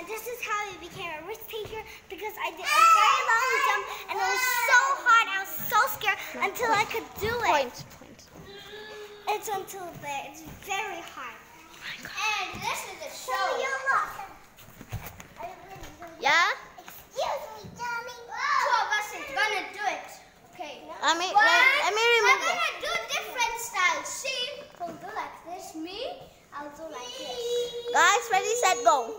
And this is how I became a risk taker, because I did a very long jump and it was so hard. I was so scared until I could do it. Point. It's until there. It's very hard. And this is a So show. you look. Yeah? Excuse me, darling. Two of us is gonna do it. Okay. Let me We're remove it. gonna do different styles. See, he'll do like this. Me, I'll do like this. Guys, ready, set, go.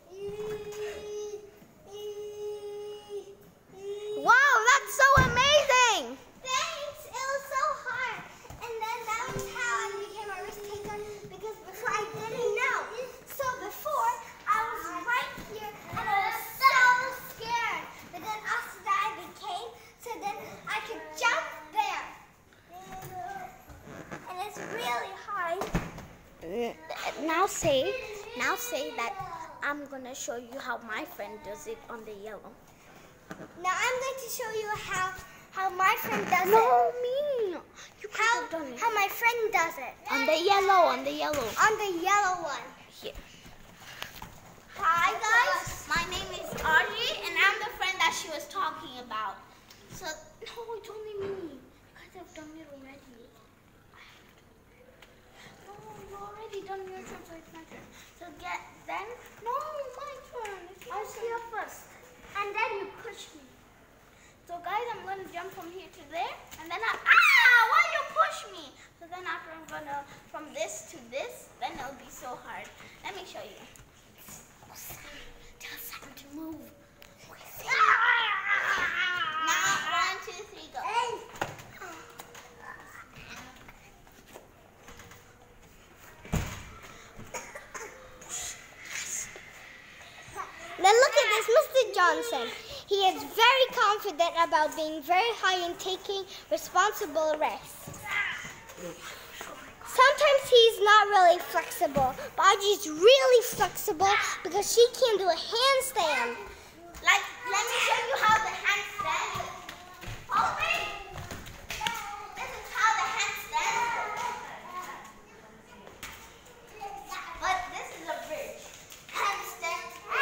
Wow, that's so amazing. Thanks. It was so hard. And then that was how I became a risk taker, because before I didn't know. So before I was right here and I was so scared. But then after that I became, so then I could jump there. And it's really hard. Now say that I'm gonna show you how my friend does it on the yellow. Now I'm going to show you how my friend does it. No, me. You could have done it. How my friend does it. On the yellow. On the yellow one. Here. Hi guys. My name is Audrey, and I'm the friend that she was talking about. So, no, it's only me. You guys have done it already. No, you already done your turn, so it's my turn. So no, my turn. I'll see you first. And then you push me. So guys, I'm going to jump from here to there, and then why you push me? So then after I'm going to, from this to this, then it'll be so hard. Let me show you. Tell Sam to move. Now, 1, 2, 3, go. Now look at this, Mr. Johnson. He is very confident about being very high and taking responsible risks. Sometimes he's not really flexible, but Audrey's really flexible because she can do a handstand. Like, let me show you how the handstand is. Oh, wait. This is how the handstand is. But this is a bridge. Handstand.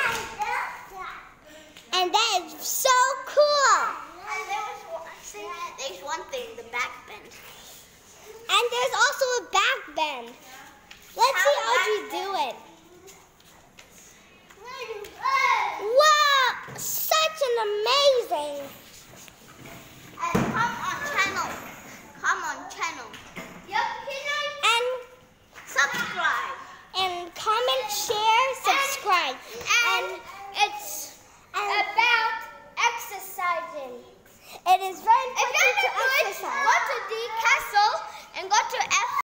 And that is so cool. And there's one thing, the back bend. And there's also a back bend. Let's see Audrey do it. Wow, such an amazing. And come on channel. And Subscribe. comment, share, subscribe. And It's